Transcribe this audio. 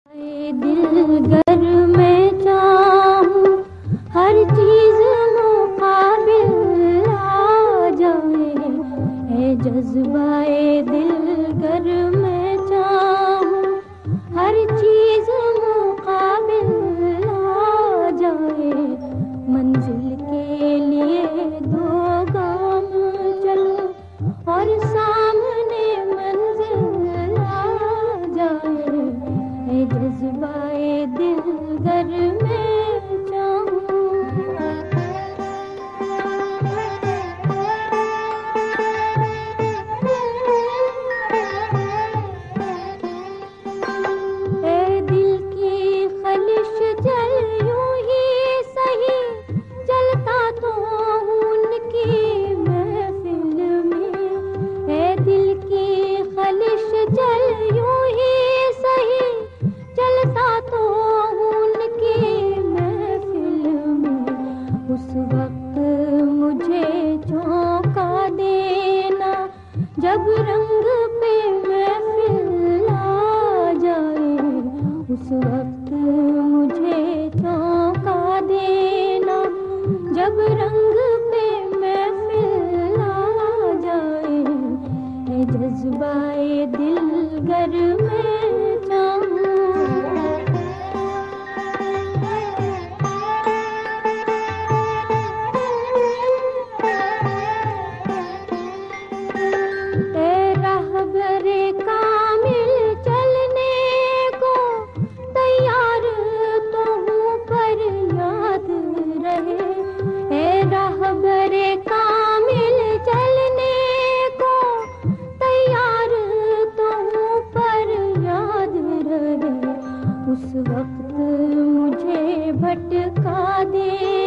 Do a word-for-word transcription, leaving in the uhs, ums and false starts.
दिल गर मैं चाहूं हर चीज मुकाबिल आ जाए, है जज्बाए दिल गर मैं चाहूं हर चीज मुकाबिल आ जाए। मंजिल के लिए दो गाम चलो और सामने मंजिल आ जाए, है जज्बाए दिल गर मैं चाहूं। ए दिल की खलिश जल यूं ही सही, जलता तो उनकी महफिल में। ए दिल की खलिश जल यूं ही सही, चलता तो उनकी महफिल में। उस वक्त मुझे चौंका देना जब रंग पे महफिल आ जाए। उस वक्त मुझे चौंका देना जब रंग पे महफिल आ जाए, है जज्बाए दिल गर मैं चाहूं। राहबरे कामिल चलने को तैयार तो हूँ पर याद रहे। ए राहबरे कामिल चलने को तैयार तो हूँ पर याद रहे। उस वक्त मुझे भटका दे